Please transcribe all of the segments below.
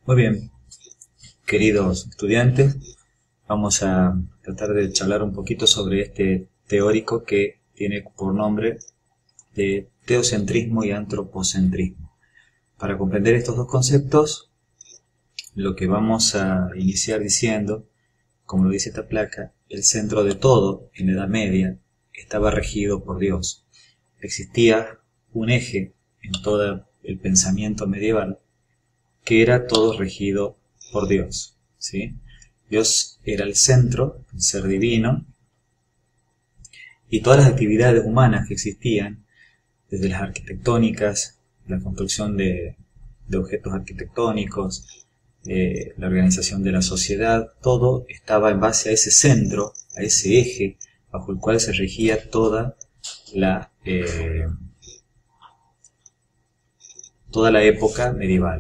Muy bien, queridos estudiantes, vamos a tratar de charlar un poquito sobre este teórico que tiene por nombre de teocentrismo y antropocentrismo. Para comprender estos dos conceptos, lo que vamos a iniciar diciendo, como lo dice esta placa, el centro de todo en la Edad Media estaba regido por Dios. Existía un eje en todo el pensamiento medieval que era todo regido por Dios, ¿sí? Dios era el centro, el ser divino, y todas las actividades humanas que existían, desde las arquitectónicas, la construcción de objetos arquitectónicos, la organización de la sociedad, todo estaba en base a ese centro, a ese eje, bajo el cual se regía toda la época medieval.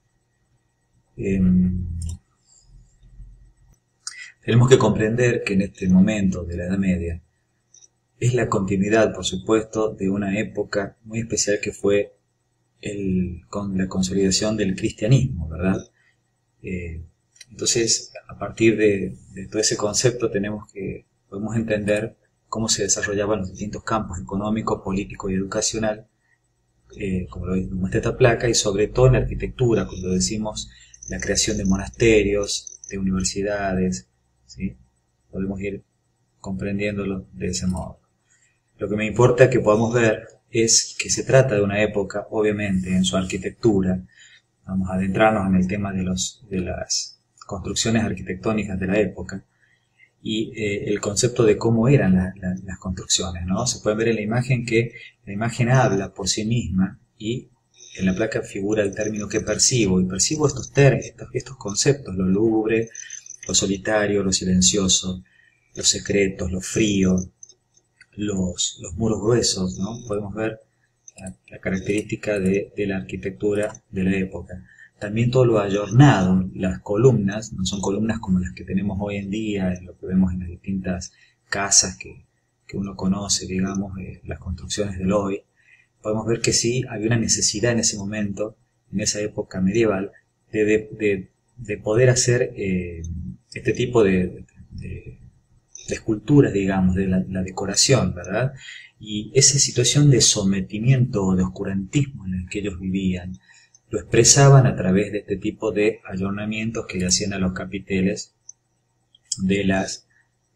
Tenemos que comprender que en este momento de la Edad Media es la continuidad, por supuesto, de una época muy especial que fue con la consolidación del cristianismo, ¿verdad? Entonces, a partir de todo ese concepto podemos entender cómo se desarrollaban los distintos campos económico, político y educacional, como lo muestra esta placa, y sobre todo en la arquitectura, cuando decimos la creación de monasterios, de universidades, ¿sí? Podemos ir comprendiéndolo de ese modo. Lo que me importa que podamos ver es que se trata de una época, obviamente, en su arquitectura. Vamos a adentrarnos en el tema de las construcciones arquitectónicas de la época y el concepto de cómo eran las construcciones, ¿no? Se puede ver en la imagen que la imagen habla por sí misma y en la placa figura el término que percibo, y percibo estos conceptos, lo lúgubre, lo solitario, lo silencioso, lo secreto, lo frío, los muros gruesos, ¿no? Podemos ver la característica de la arquitectura de la época. También todo lo ayornado, las columnas, no son columnas como las que tenemos hoy en día, lo que vemos en las distintas casas que uno conoce, digamos, las construcciones del hoy. Podemos ver que sí había una necesidad en ese momento, en esa época medieval, de poder hacer este tipo de esculturas, digamos, de la decoración, ¿verdad? Y esa situación de sometimiento o de oscurantismo en el que ellos vivían, lo expresaban a través de este tipo de ayornamientos que le hacían a los capiteles de las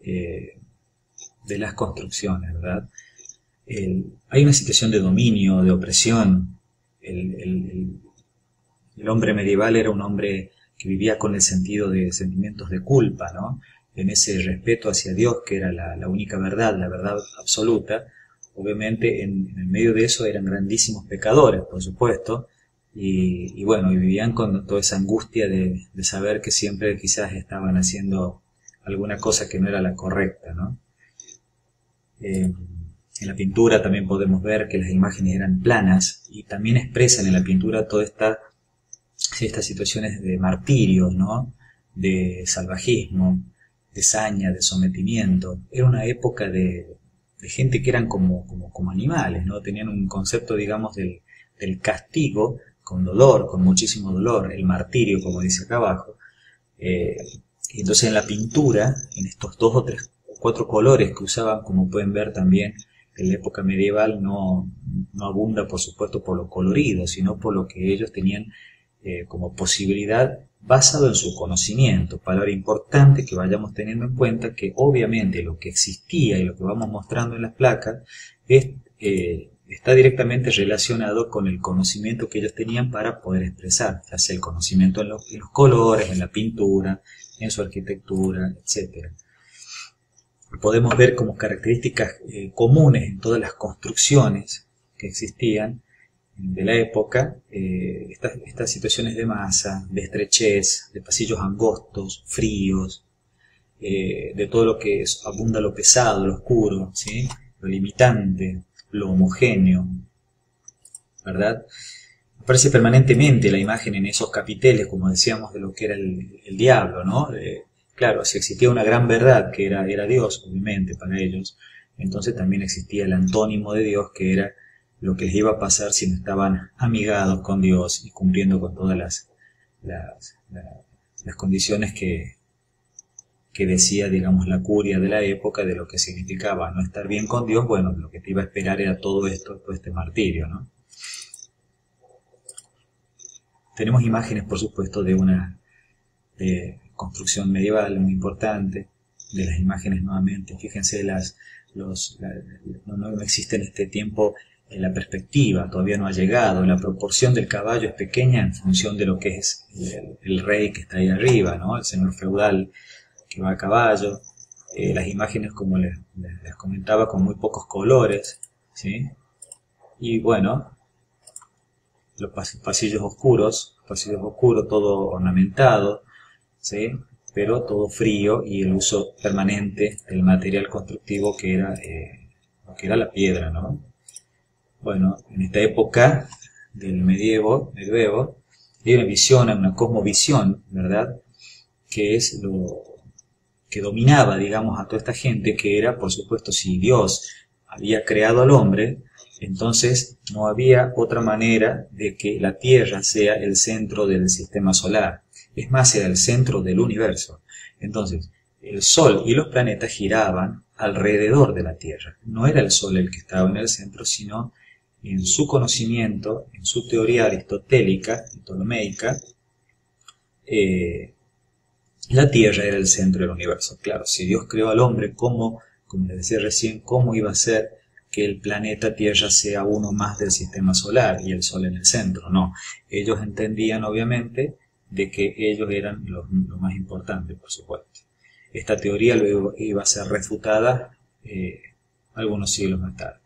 construcciones, ¿verdad? Hay una situación de dominio, de opresión. El hombre medieval era un hombre que vivía con el sentido de sentimientos de culpa, ¿no? En ese respeto hacia Dios, que era la única verdad, la verdad absoluta. Obviamente en el medio de eso eran grandísimos pecadores, por supuesto, y bueno, y vivían con toda esa angustia de saber que siempre quizás estaban haciendo alguna cosa que no era la correcta, ¿no? En la pintura también podemos ver que las imágenes eran planas y también expresan en la pintura todas estas situaciones de martirio, ¿no? De salvajismo, de saña, de sometimiento. Era una época de gente que eran como animales, ¿no? Tenían un concepto, digamos, del castigo con dolor, con muchísimo dolor, el martirio, como dice acá abajo. Y entonces en la pintura, en estos 2 o 3 o 4 colores que usaban, como pueden ver también, en la época medieval no abunda, por supuesto, por lo colorido, sino por lo que ellos tenían como posibilidad basado en su conocimiento. Palabra importante que vayamos teniendo en cuenta que obviamente lo que existía y lo que vamos mostrando en las placas está directamente relacionado con el conocimiento que ellos tenían para poder expresar, ya sea el conocimiento en los colores, en la pintura, en su arquitectura, etc. Podemos ver como características comunes en todas las construcciones que existían de la época, estas situaciones de masa, de estrechez, de pasillos angostos, fríos, de todo lo que abunda lo pesado, lo oscuro, ¿sí? Lo limitante, lo homogéneo, ¿verdad? Aparece permanentemente la imagen en esos capiteles, como decíamos, de lo que era el diablo, ¿no? Claro, si existía una gran verdad que era Dios, obviamente, para ellos, entonces también existía el antónimo de Dios, que era lo que les iba a pasar si no estaban amigados con Dios y cumpliendo con todas las condiciones que decía, digamos, la curia de la época de lo que significaba no estar bien con Dios. Bueno, lo que te iba a esperar era todo esto, todo este martirio, ¿no? Tenemos imágenes, por supuesto, de una construcción medieval muy importante, de las imágenes nuevamente. Fíjense, no existe en este tiempo la perspectiva, todavía no ha llegado, la proporción del caballo es pequeña en función de lo que es el rey que está ahí arriba, ¿no? El señor feudal que va a caballo. Las imágenes, como les comentaba, con muy pocos colores, ¿sí? Y bueno, los pasillos oscuros, todo ornamentado, ¿sí? Pero todo frío, y el uso permanente del material constructivo que era la piedra, ¿no? Bueno, en esta época del medievo, hay una visión, una cosmovisión, ¿verdad? Que es lo que dominaba, digamos, a toda esta gente, que era, por supuesto, si Dios había creado al hombre, entonces no había otra manera de que la Tierra sea el centro del sistema solar. Es más, era el centro del universo. Entonces, el Sol y los planetas giraban alrededor de la Tierra. No era el Sol el que estaba en el centro, sino en su conocimiento, en su teoría aristotélica y ptolomeica, la Tierra era el centro del universo. Claro, si Dios creó al hombre, como les decía recién, ¿cómo iba a ser que el planeta Tierra sea uno más del sistema solar y el Sol en el centro? No, ellos entendían obviamente de que ellos eran lo más importante, por supuesto. Esta teoría luego iba a ser refutada algunos siglos más tarde.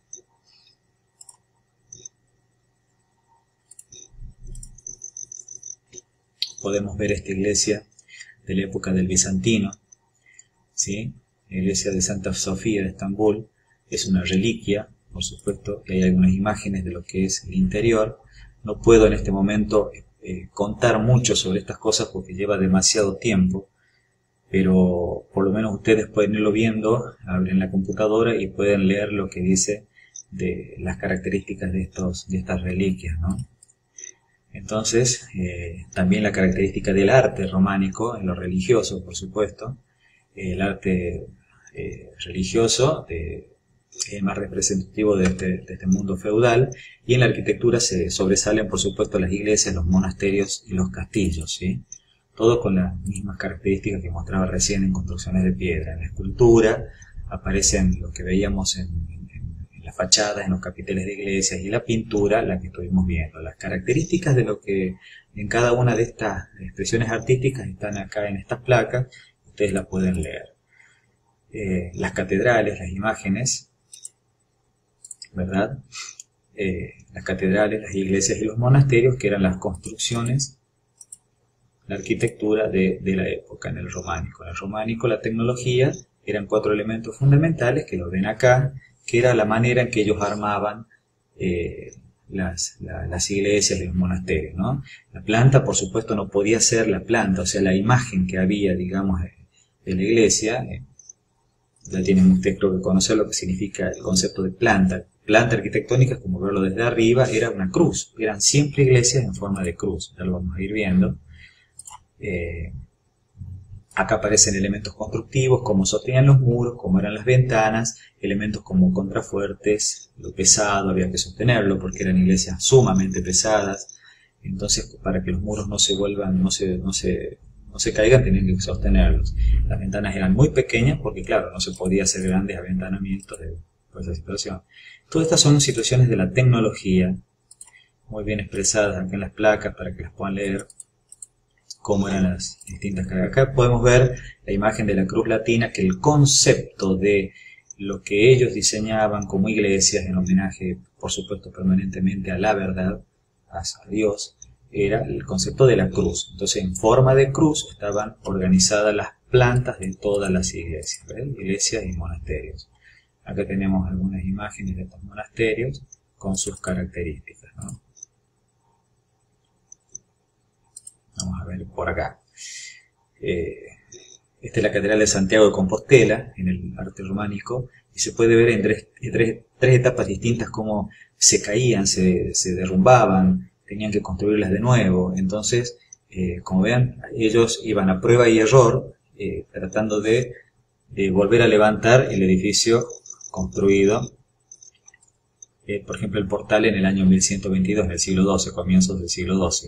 Podemos ver esta iglesia de la época del bizantino, ¿sí? La iglesia de Santa Sofía de Estambul es una reliquia, por supuesto, que hay algunas imágenes de lo que es el interior. No puedo en este momento contar mucho sobre estas cosas porque lleva demasiado tiempo, pero por lo menos ustedes pueden irlo viendo, abren la computadora y pueden leer lo que dice de las características de estas reliquias, ¿no? Entonces, también la característica del arte románico, en lo religioso, por supuesto. El arte religioso es más representativo de este mundo feudal, y en la arquitectura se sobresalen, por supuesto, las iglesias, los monasterios y los castillos, ¿sí? Todos con las mismas características que mostraba recién en construcciones de piedra. En la escultura aparecen lo que veíamos en las fachadas, en los capiteles de iglesias, y la pintura, la que estuvimos viendo. Las características de lo que en cada una de estas expresiones artísticas están acá en estas placas, ustedes las pueden leer. Las catedrales, las imágenes, ¿verdad? Las catedrales, las iglesias y los monasterios, que eran las construcciones, la arquitectura de la época en el románico. En el románico la tecnología eran 4 elementos fundamentales, que los ven acá, que era la manera en que ellos armaban las iglesias y los monasterios, ¿no? La planta, por supuesto, no podía ser la planta, o sea, la imagen que había, digamos, de la iglesia. Ya tienen ustedes, creo que, conocer lo que significa el concepto de planta. Planta arquitectónica, como verlo desde arriba, era una cruz. Eran siempre iglesias en forma de cruz, ya lo vamos a ir viendo. Acá aparecen elementos constructivos, como sostenían los muros, como eran las ventanas, elementos como contrafuertes, lo pesado había que sostenerlo porque eran iglesias sumamente pesadas. Entonces, para que los muros no se vuelvan, no se caigan, tenían que sostenerlos. Las ventanas eran muy pequeñas porque, claro, no se podía hacer grandes aventanamientos por esa situación. Todas estas son situaciones de la tecnología, muy bien expresadas acá en las placas para que las puedan leer, cómo eran las distintas cargas. Acá podemos ver la imagen de la cruz latina, que el concepto de lo que ellos diseñaban como iglesias, en homenaje, por supuesto, permanentemente a la verdad, a Dios, era el concepto de la cruz. Entonces, en forma de cruz estaban organizadas las plantas de todas las iglesias, ¿ves? Iglesias y monasterios. Acá tenemos algunas imágenes de estos monasterios con sus características, ¿no? Vamos a ver por acá. Esta es la Catedral de Santiago de Compostela, en el arte románico, y se puede ver en tres etapas distintas cómo se caían, se derrumbaban, tenían que construirlas de nuevo. Entonces, como ven, ellos iban a prueba y error, tratando de volver a levantar el edificio construido, por ejemplo, el portal en el año 1122 del siglo XII, comienzos del siglo XII.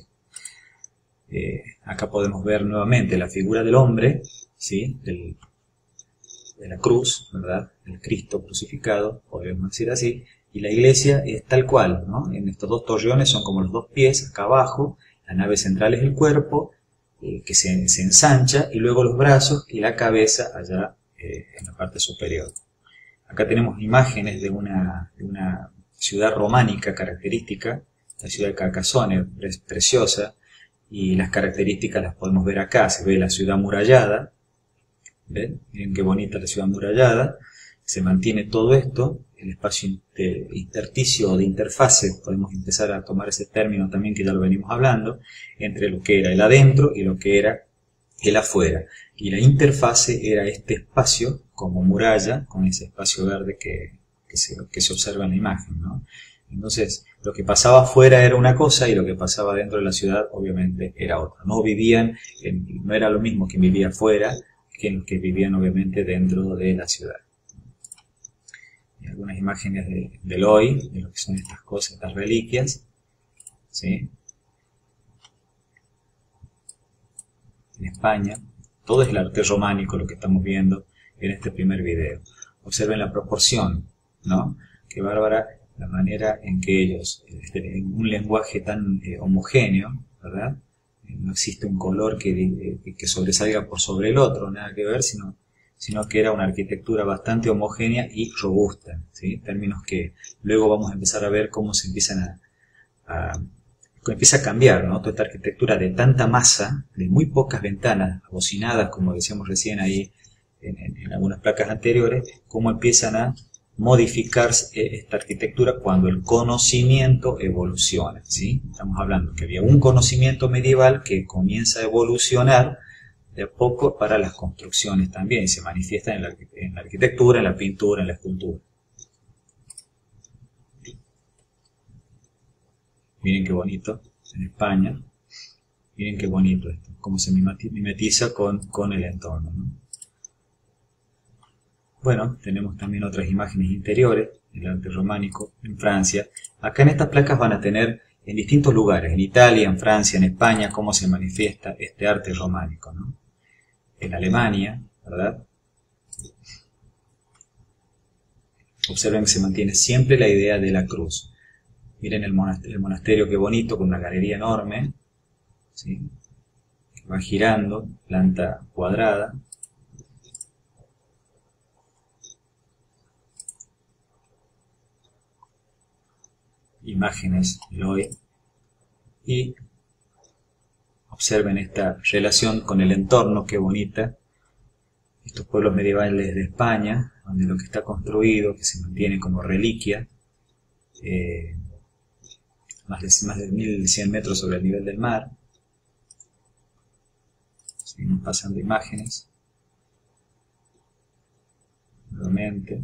Acá podemos ver nuevamente la figura del hombre, ¿sí? de la cruz, ¿verdad? El Cristo crucificado, podemos decir así, y la iglesia es tal cual, ¿no? En estos dos torreones son como los dos pies, acá abajo, la nave central es el cuerpo, que se ensancha, y luego los brazos y la cabeza allá en la parte superior. Acá tenemos imágenes de una ciudad románica característica, la ciudad de Carcassonne, preciosa, y las características las podemos ver acá. Se ve la ciudad amurallada, ¿ven? Miren qué bonita la ciudad amurallada, se mantiene todo esto, el espacio intersticio o de interfase, podemos empezar a tomar ese término también que ya lo venimos hablando, entre lo que era el adentro y lo que era el afuera. Y la interfase era este espacio como muralla, con ese espacio verde que se observa en la imagen, ¿no? Entonces, lo que pasaba afuera era una cosa y lo que pasaba dentro de la ciudad obviamente era otra. No vivían, no era lo mismo quien vivía afuera que los que vivían obviamente dentro de la ciudad. Y algunas imágenes del hoy, de lo que son estas cosas, estas reliquias, ¿sí? En España, todo es el arte románico lo que estamos viendo en este primer video. Observen la proporción, ¿no? Qué bárbara la manera en que ellos, en un lenguaje tan homogéneo, ¿verdad? No existe un color que sobresalga por sobre el otro, nada que ver, sino que era una arquitectura bastante homogénea y robusta, ¿sí? Términos que luego vamos a empezar a ver cómo se empiezan empieza a cambiar, ¿no? Toda esta arquitectura de tanta masa, de muy pocas ventanas abocinadas, como decíamos recién ahí en algunas placas anteriores, cómo empiezan a modificarse esta arquitectura cuando el conocimiento evoluciona, ¿sí? Estamos hablando que había un conocimiento medieval que comienza a evolucionar de a poco para las construcciones también, y se manifiesta en la arquitectura, en la pintura, en la escultura. Miren qué bonito, en España, miren qué bonito esto, cómo se mimetiza con el entorno, ¿no? Bueno, tenemos también otras imágenes interiores del arte románico en Francia. Acá en estas placas van a tener en distintos lugares, en Italia, en Francia, en España, cómo se manifiesta este arte románico, ¿no? En Alemania, ¿verdad? Observen que se mantiene siempre la idea de la cruz. Miren el monasterio, qué bonito, con una galería enorme, ¿sí? Que va girando, planta cuadrada. Imágenes del hoy, y observen esta relación con el entorno, qué bonita, estos pueblos medievales de España, donde lo que está construido, que se mantiene como reliquia, más de 1100 metros sobre el nivel del mar. Seguimos pasando imágenes, nuevamente.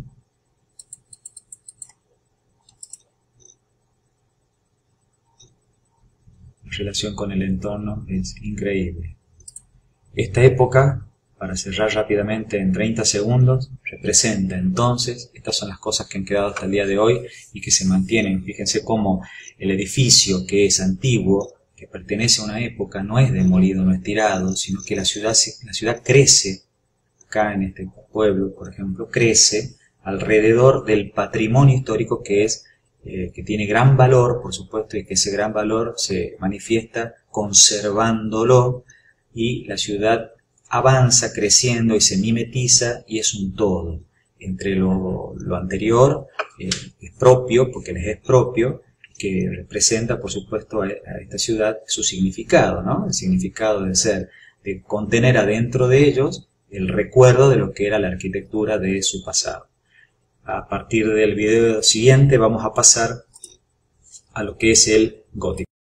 Relación con el entorno es increíble. Esta época, para cerrar rápidamente en 30 segundos, representa entonces, estas son las cosas que han quedado hasta el día de hoy y que se mantienen. Fíjense cómo el edificio, que es antiguo, que pertenece a una época, no es demolido, no es tirado, sino que la ciudad crece, acá en este pueblo, por ejemplo, crece alrededor del patrimonio histórico que tiene gran valor, por supuesto, y que ese gran valor se manifiesta conservándolo, y la ciudad avanza creciendo y se mimetiza y es un todo. Entre lo anterior es propio, porque les es propio, que representa, por supuesto, a esta ciudad su significado, ¿no? El significado de ser, de contener adentro de ellos el recuerdo de lo que era la arquitectura de su pasado. A partir del video siguiente vamos a pasar a lo que es el gótico.